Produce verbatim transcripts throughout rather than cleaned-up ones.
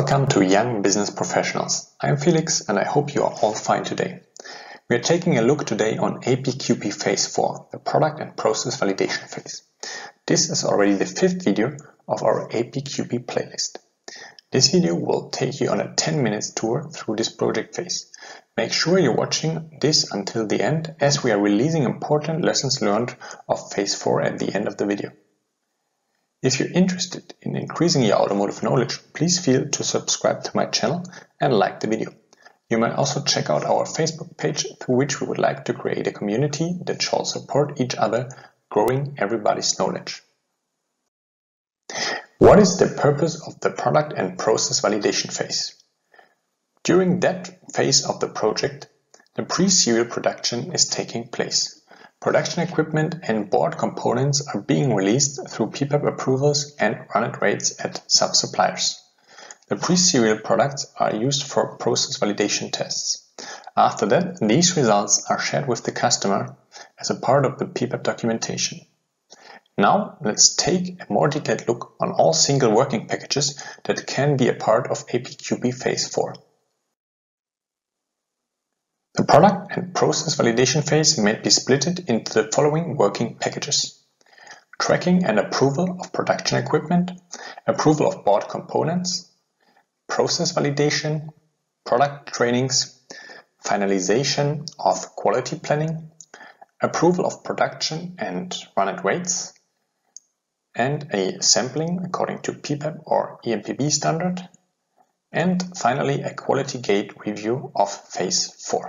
Welcome to Young Business Professionals. I'm Felix and I hope you are all fine today. We are taking a look today on A P Q P Phase four, the Product and Process Validation Phase. This is already the fifth video of our A P Q P playlist. This video will take you on a ten minutes tour through this project phase. Make sure you're watching this until the end, as we are releasing important lessons learned of Phase four at the end of the video. If you're interested in increasing your automotive knowledge, please feel to subscribe to my channel and like the video. You might also check out our Facebook page, through which we would like to create a community that shall support each other, growing everybody's knowledge. What is the purpose of the product and process validation phase? During that phase of the project, the pre-serial production is taking place. Production equipment and board components are being released through P PAP approvals and run-it rates at sub-suppliers. The pre-serial products are used for process validation tests. After that, these results are shared with the customer as a part of the P PAP documentation. Now, let's take a more detailed look on all single working packages that can be a part of A P Q P Phase four. The product and process validation phase may be split into the following working packages: tracking and approval of production equipment, approval of board components, process validation, product trainings, finalization of quality planning, approval of production and run-it rates, and a sampling according to P PAP or E M P B standard, and finally a quality gate review of Phase four.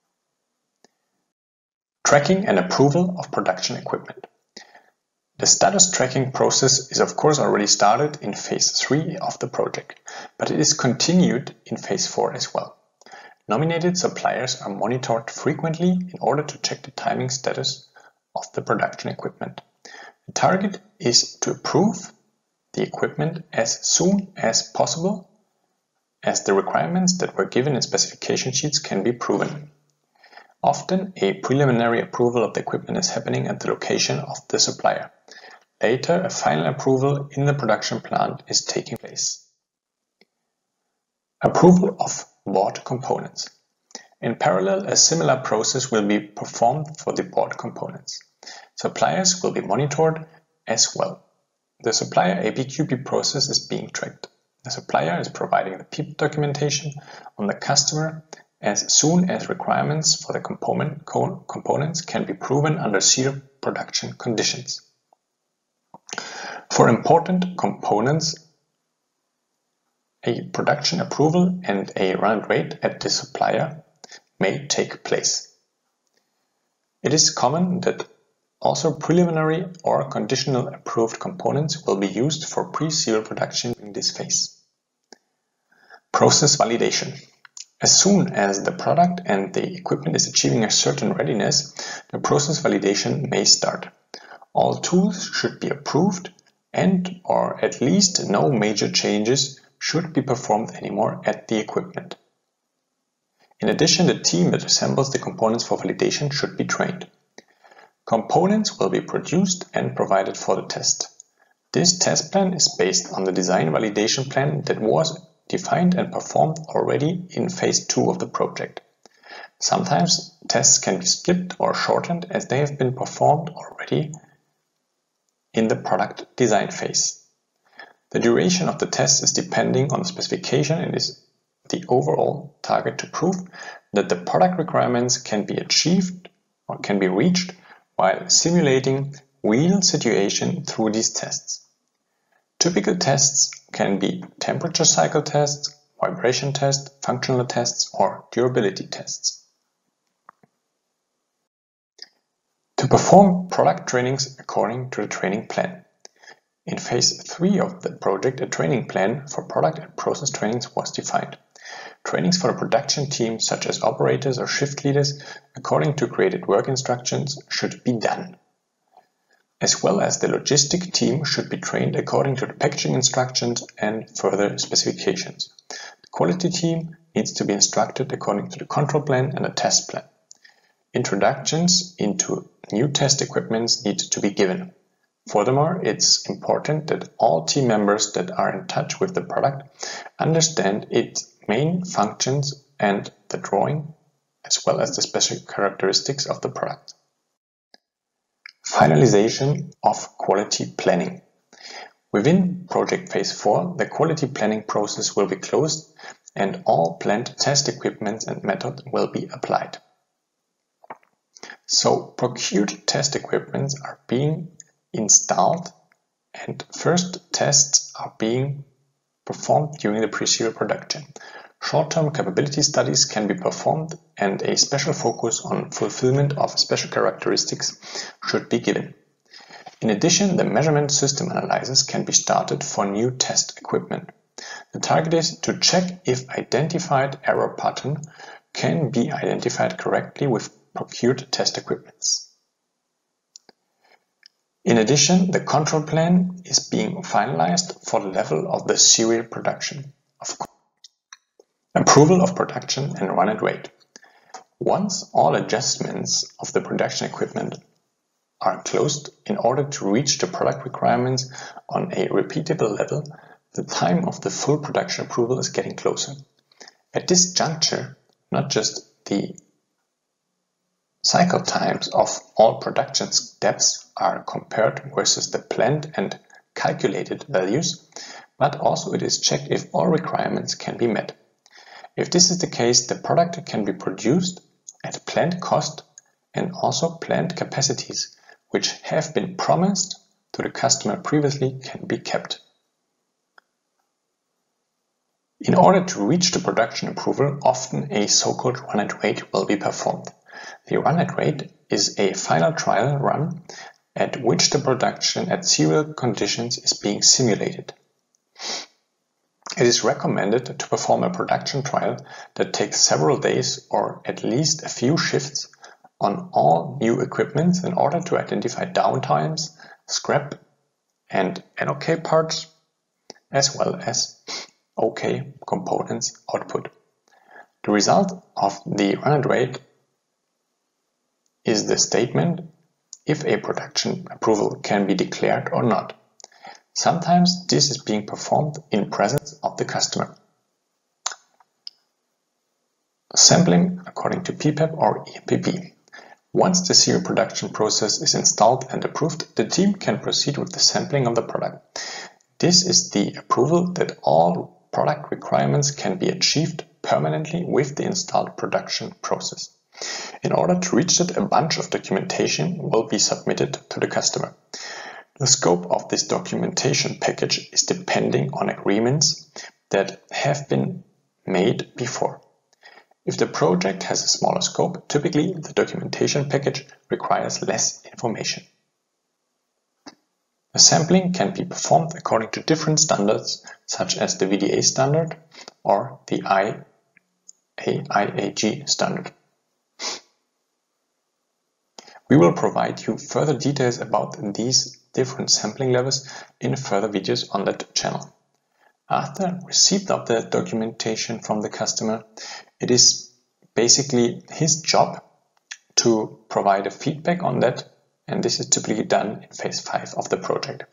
Tracking and approval of production equipment. The status tracking process is of course already started in Phase three of the project, but it is continued in Phase four as well. Nominated suppliers are monitored frequently in order to check the timing status of the production equipment. The target is to approve the equipment as soon as possible, as the requirements that were given in specification sheets can be proven. Often, a preliminary approval of the equipment is happening at the location of the supplier. Later, a final approval in the production plant is taking place. Approval of board components. In parallel, a similar process will be performed for the board components. Suppliers will be monitored as well. The supplier A P Q P process is being tracked. The supplier is providing the P P documentation on the customer as soon as requirements for the component co components can be proven under serial production conditions. For important components, a production approval and a run rate at the supplier may take place. It is common that also preliminary or conditional approved components will be used for pre-serial production in this phase. Process validation. As soon as the product and the equipment is achieving a certain readiness, the process validation may start. All tools should be approved and or at least no major changes should be performed anymore at the equipment. In addition, the team that assembles the components for validation should be trained. Components will be produced and provided for the test. This test plan is based on the design validation plan that was defined and performed already in Phase two of the project. Sometimes tests can be skipped or shortened as they have been performed already in the product design phase. The duration of the test is depending on the specification and is the overall target to prove that the product requirements can be achieved or can be reached while simulating real situation through these tests. Typical tests can be temperature cycle tests, vibration tests, functional tests, or durability tests. To perform product trainings according to the training plan. In Phase three of the project, a training plan for product and process trainings was defined. Trainings for the production team, such as operators or shift leaders, according to created work instructions, should be done. As well as the logistic team should be trained according to the packaging instructions and further specifications. The quality team needs to be instructed according to the control plan and the test plan. Introductions into new test equipments need to be given. Furthermore, it's important that all team members that are in touch with the product understand its main functions and the drawing, as well as the special characteristics of the product. Finalization of quality planning. Within Project Phase four, the quality planning process will be closed and all planned test equipment and methods will be applied. So, procured test equipment are being installed and first tests are being performed during the pre-serial production. Short-term capability studies can be performed and a special focus on fulfillment of special characteristics should be given. In addition, the measurement system analysis can be started for new test equipment. The target is to check if identified error pattern can be identified correctly with procured test equipments. In addition, the control plan is being finalized for the level of the serial production. Of Approval of production and run at rate. Once all adjustments of the production equipment are closed in order to reach the product requirements on a repeatable level, the time of the full production approval is getting closer. At this juncture, not just the cycle times of all production steps are compared versus the planned and calculated values, but also it is checked if all requirements can be met. If this is the case, the product can be produced at planned cost and also planned capacities, which have been promised to the customer previously, can be kept. In order to reach the production approval, often a so-called run at rate will be performed. The run at rate is a final trial run at which the production at serial conditions is being simulated. It is recommended to perform a production trial that takes several days or at least a few shifts on all new equipment in order to identify downtimes, scrap and N O K parts, as well as OK components output. The result of the run at rate is the statement if a production approval can be declared or not. Sometimes this is being performed in presence of the customer. Sampling according to P P A P or A P P P. Once the serial production process is installed and approved, the team can proceed with the sampling of the product. This is the approval that all product requirements can be achieved permanently with the installed production process. In order to reach it, a bunch of documentation will be submitted to the customer. The scope of this documentation package is depending on agreements that have been made before. If the project has a smaller scope, typically the documentation package requires less information. The sampling can be performed according to different standards, such as the V D A standard or the I A I A G standard. We will provide you further details about these different sampling levels in further videos on that channel. After receipt of the documentation from the customer, it is basically his job to provide a feedback on that, and this is typically done in phase five of the project.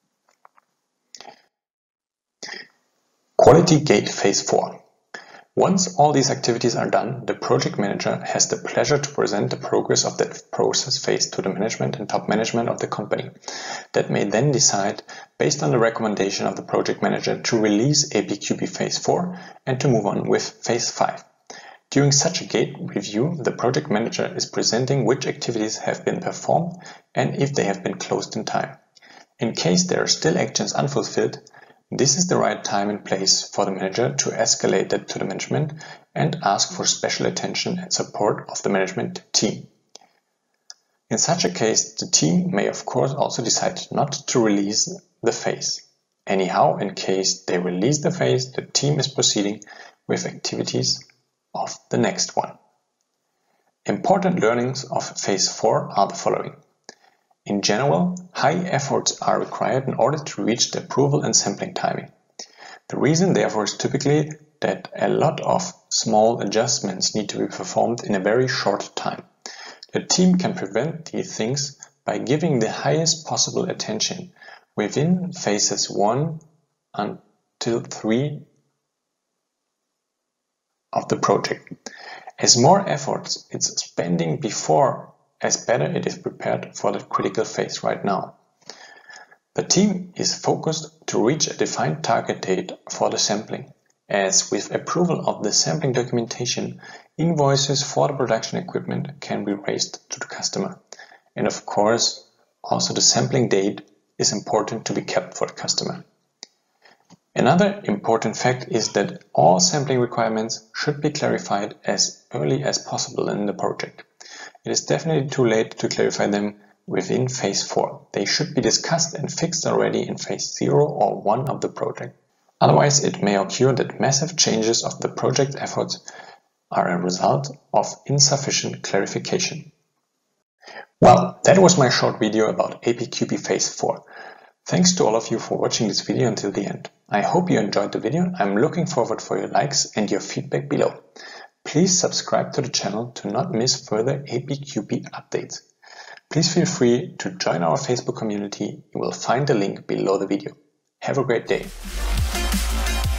Quality Gate Phase four. Once all these activities are done, the project manager has the pleasure to present the progress of that process phase to the management and top management of the company. That may then decide, based on the recommendation of the project manager, to release A P Q P Phase four and to move on with Phase five. During such a gate review, the project manager is presenting which activities have been performed and if they have been closed in time. In case there are still actions unfulfilled, this is the right time and place for the manager to escalate that to the management and ask for special attention and support of the management team. In such a case, the team may of course also decide not to release the phase. Anyhow, in case they release the phase, the team is proceeding with activities of the next one. Important learnings of Phase four are the following. In general, high efforts are required in order to reach the approval and sampling timing. The reason therefore is typically that a lot of small adjustments need to be performed in a very short time. The team can prevent these things by giving the highest possible attention within phases one until three of the project. As more efforts it's spending before, as better it is prepared for the critical phase right now. The team is focused to reach a defined target date for the sampling, as with approval of the sampling documentation, invoices for the production equipment can be raised to the customer. And of course, also the sampling date is important to be kept for the customer. Another important fact is that all sampling requirements should be clarified as early as possible in the project. It is definitely too late to clarify them within phase four. They should be discussed and fixed already in phase zero or one of the project. Otherwise, it may occur that massive changes of the project efforts are a result of insufficient clarification. Well, that was my short video about A P Q P Phase four. Thanks to all of you for watching this video until the end. I hope you enjoyed the video. I'm looking forward for your likes and your feedback below. Please subscribe to the channel to not miss further A P Q P updates. Please feel free to join our Facebook community. You will find the link below the video. Have a great day.